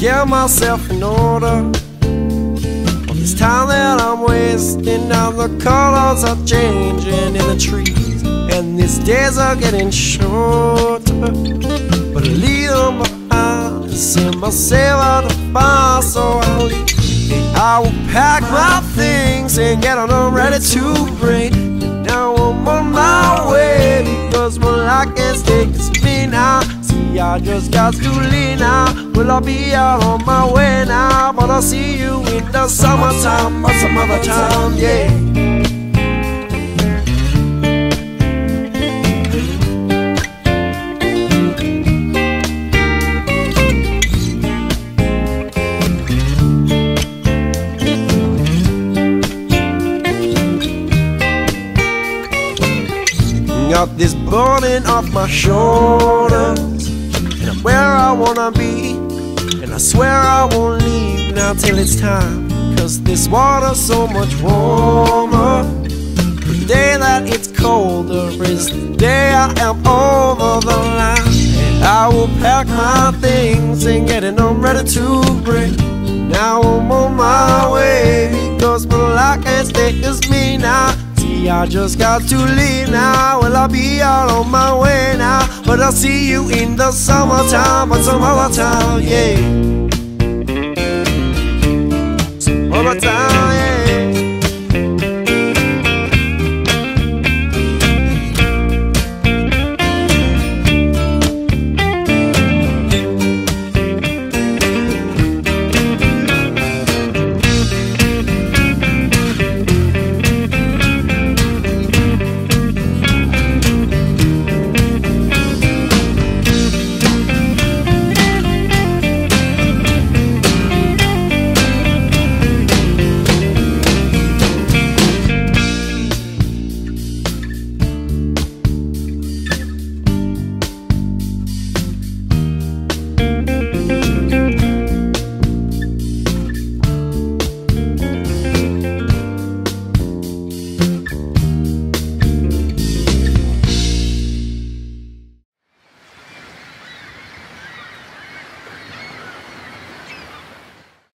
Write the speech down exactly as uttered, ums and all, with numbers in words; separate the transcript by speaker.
Speaker 1: get myself in order. All this time that I'm wasting, now the colors are changing in the trees, and these days are getting shorter. But I leave them behind and send myself out to find, so I'll leave. I will pack my things and get on them ready to break. And now I'm on my way, because well, I can't stay, it's me now. See, I just got to leave now. Well, I'll be out on my way now, but I'll see you in the summertime or some other time, yeah. Got this burden off my shoulders, and I'm where I wanna be, and I swear I won't leave now till it's time. Cause this water's so much warmer. The day that it's colder is the day I am over the line. And I will pack my things and get it on ready to break. Now I'm on my way, because well, I can't stay, it's me now. I just got to leave now. Well, I'll be out on my way now, but I'll see you in the summertime or some other time, yeah. Some other time, yeah.